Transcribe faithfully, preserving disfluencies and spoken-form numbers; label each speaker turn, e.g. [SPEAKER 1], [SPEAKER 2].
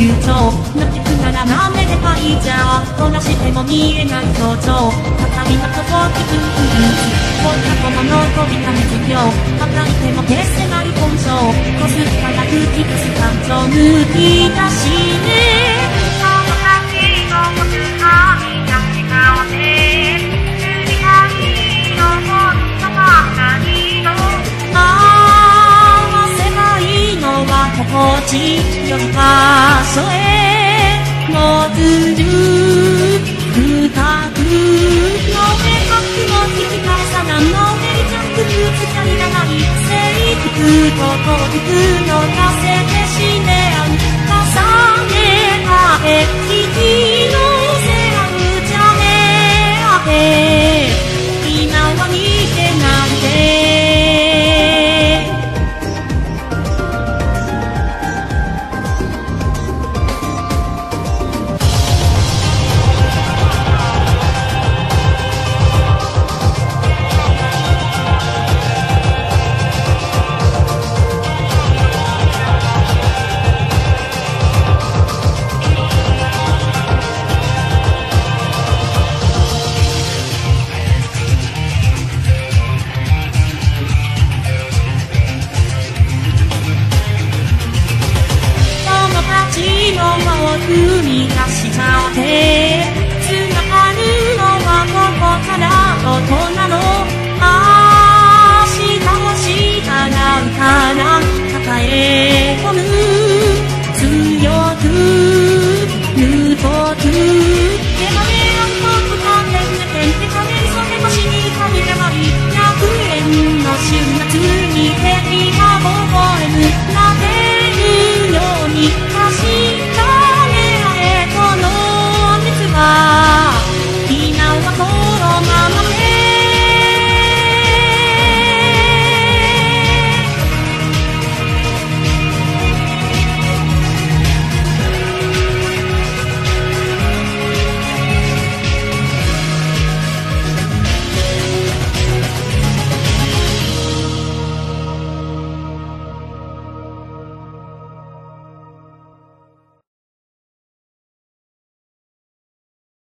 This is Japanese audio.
[SPEAKER 1] 流暢なってくならなめでかいじゃこなしても見えない表情高みのとこ気分フルーツこんなこのの飛びため授業叩いても消せない本性こすったら吹き出す感情抜き出しねその先の僕はみんな違うね塗りたいのもっとばかりの合わせないのは心地よい場所へ戻る深くの目角の引き返さなのめりちゃんくぶつかりがない制服と幸福のなせて